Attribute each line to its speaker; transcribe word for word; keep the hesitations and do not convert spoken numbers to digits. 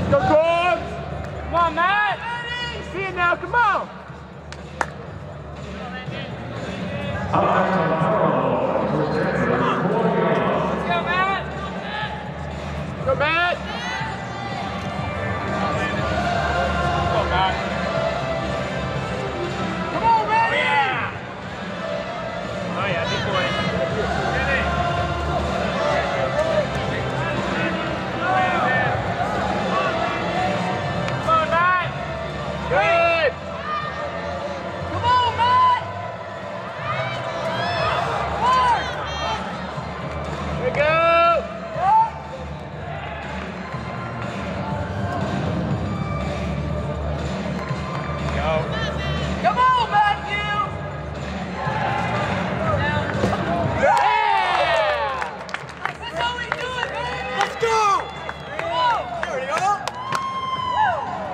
Speaker 1: Go, Corbs! Come on, Matt! See it now, come on! Let's go, Matt! Go, Matt!